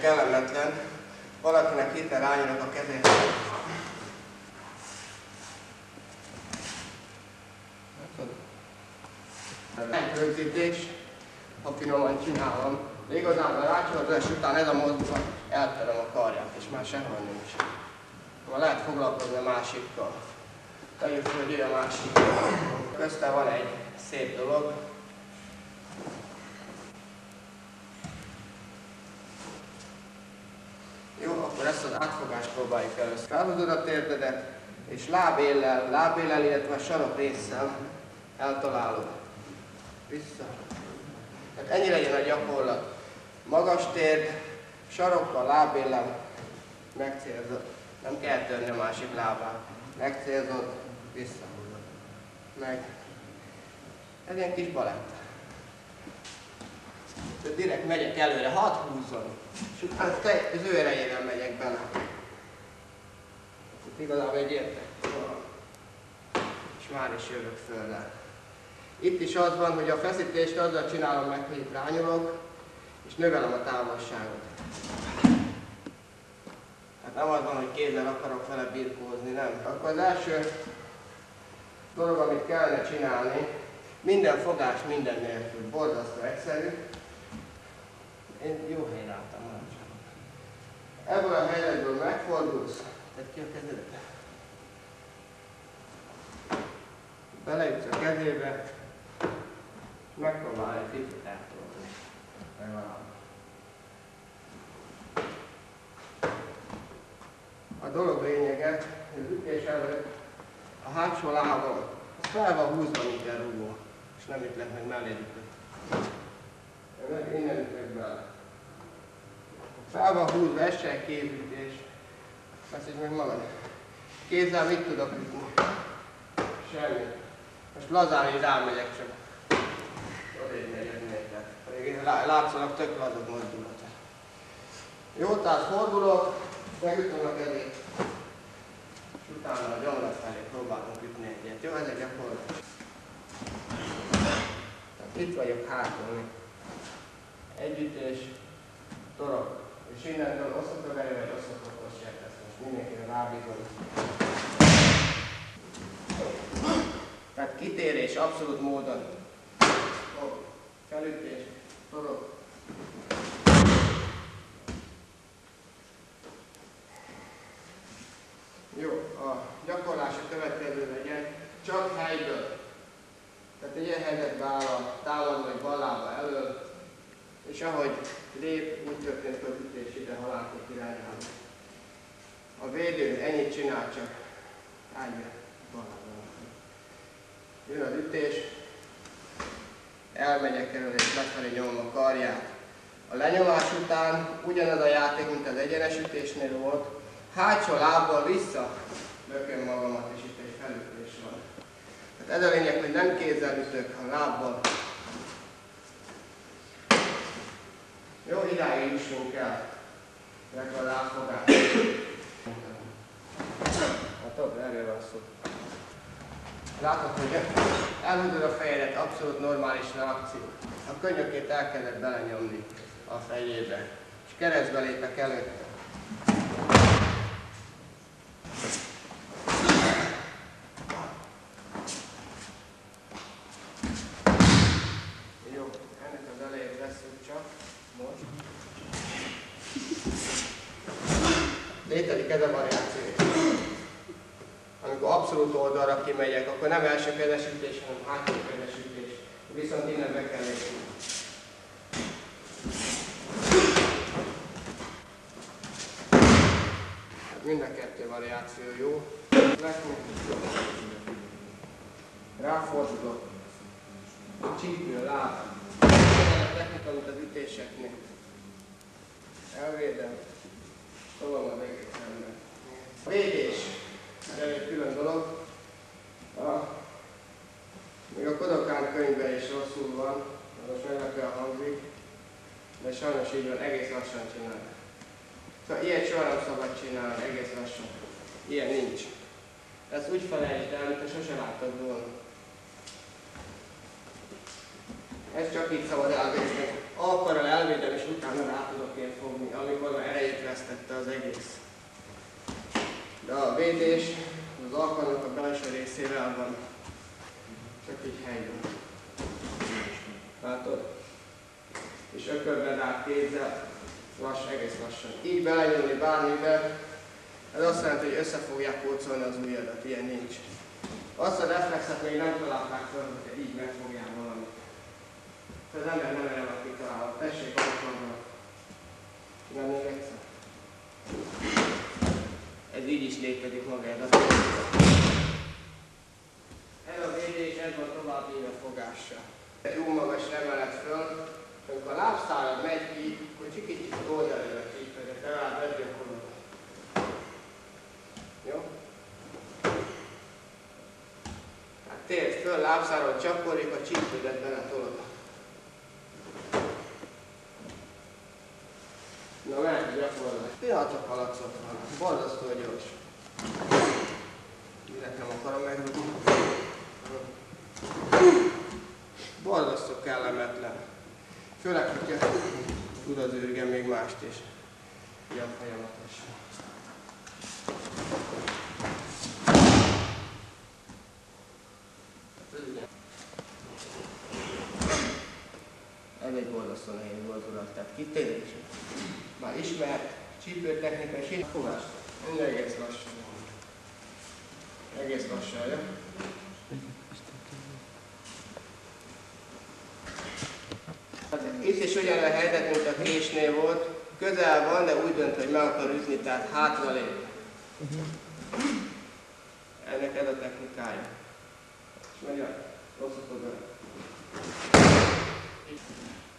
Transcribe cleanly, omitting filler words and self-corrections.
kellemetlen, valakinek hirtelen rányomnak a kezét. Egy rögzítés, ha finoman csinálom, de igazából rácsolódás után ez a mozdulat elterem a karját, és már sehol nincs. Ma lehet foglalkozni a másikkal. Tegyük fel, hogy ő a másik. Közte van egy szép dolog. Jó, akkor ezt az átfogást próbáljuk először. Felhúzod a térdedet, és lábéllel, illetve a sarok résszel eltalálod. Vissza. Tehát ennyi legyen a gyakorlat. Magas térd, sarokkal, lábéllel megcélzod. Nem kell törni a másik lábát. Megcélzod, visszahúzod. Meg. Ez ilyen kis balett. Direkt megyek előre, hadd húzzon. És utána az ő erejével megyek bele. Itt igazából egy értek. És már is jövök földre. Itt is az van, hogy a feszítést azzal csinálom meg, hogy itt rányolok, és növelem a távolságot. Hát nem az van, hogy kézzel akarok vele birkózni, nem. Akkor az első dolog, amit kellene csinálni, minden fogás minden nélkül. Borzasztó egyszerű. Én jó helyre álltam, ebből a helyzetből megfordulsz, tedd ki a kezedet. Beleütsz a kezébe, és megpróbálj egy picit eltolni. Legalább. A dolog lényege, hogy az ütés előtt a hátsó lábam fel van húzva, mint ilyen rúgó, és nem ütlek meg mellé ütök. Meg innen ütlek bele. Fel van húzva, ez se egy kézütés. Beszélj meg magad. Kézzel mit tudok ütni? Semmi. Most lazán így rámegyek csak. Odébb megyek méter. Pedig látszólag tök lazad mozdulata. Jó, tehát fordulok, megütöm a kezét. És utána a gyomrat felé próbálunk ütni egyet. Jó, ez egy gyakorlat. Itt vagyok hátul. Egy ütés, torok. És innentől osztatok elő, vagy osztatok hosszát, ezt most mindenkire rábízom. Tehát kitérés abszolút módon. Felütés, torok. Jó, a gyakorlás a következő legyen, csak helyből. Tehát egy ilyen helyzetbe áll a támadó, vagy bal lába elől, és ahogy lép, úgy történt az ütés ide halálkép irányába. A védő ennyit csinál csak. Állj be. Jön az ütés. Elmegyek elő és lefelé nyomom a karját. A lenyomás után ugyanaz a játék, mint az egyenes ütésnél volt. Hátsó lábbal vissza lököm magamat, és itt egy felütés van. Tehát ez a lényeg, hogy nem kézzel ütök, hanem lábbal. Jó, idáig jussunk el. Illetve az átfogás. Látod, erről van szó. Látod, hogy elhúzod a fejedet, abszolút normális reakció. A könyökét elkezded belenyomni a fejébe. És keresztbe lépek előtte. Jó, ennek az elejét veszünk csak. Most. Létezik ez a variáció. Amikor abszolút oldalra kimegyek, akkor nem első kezes ütés, hanem hátsó kezes ütés. Viszont innen be kell lépni. Mind a kettő variáció jó. Ráfordulok. Csípő, láb. Ez a technika, mint az ütéseknél. Elvédem. Tolom az egész ember. A védés. Ez egy külön dolog. Még a Kodokán könyvben is rosszul van, most meglepően hangzik, de sajnos így van, egész lassan csinálni. Szóval ilyet soha nem szabad csinálni, egész lassan. Ilyen nincs. Ezt úgy felejtsd el, mint sose láttad volna. Ezt csak így szabad elvézni. alkarral elvédem, és utána rá tudok én fogni, amikor már erejét vesztette az egész. De a védés az alkarnak a belső részével van. Csak így helyben. Látod? És ökörbe rá kézzel, egész lassan. Így belenyúlni bármibe, ez azt jelenti, hogy össze fogják kócolni az ujjadat, ilyen nincs. Azt a reflexet még nem találták fel, hogyha így megfogjál valamit. Az ember nem erre van kitalálva. Tessék, alkalmat. Nem még egyszer. Ez így is létezik magádat. Ez a védés, ez van tovább íve fogással. Jó magas emelet föl, és amikor a lábszálad megy ki, akkor csikicsit oldalra csípedek, legalább begyakorolod. Jó? Hát térd föl, lábszálad csaporik, a csípődet beletolod. Na, mehet a gyakorlás. Pillanatok alatt ott van. Borzasztó gyors. Direkt nem akarom megrúgni. Borzasztó kellemetlen. Főleg, hogyha tud az űrgen még mást is. Ilyen folyamatos. Ez egy borzasztó nehéz mozdulat, tehát kitérés. Már ismert csípőtechnika és így fogást. Egész lassan. Egész lassan, ja? Itt is ugyan a helyzet, mint a késnél volt. Közel van, de úgy dönt, hogy meg akar ütni, tehát hátra lép. Ennek ez a technikája. És megy a rosszat oda.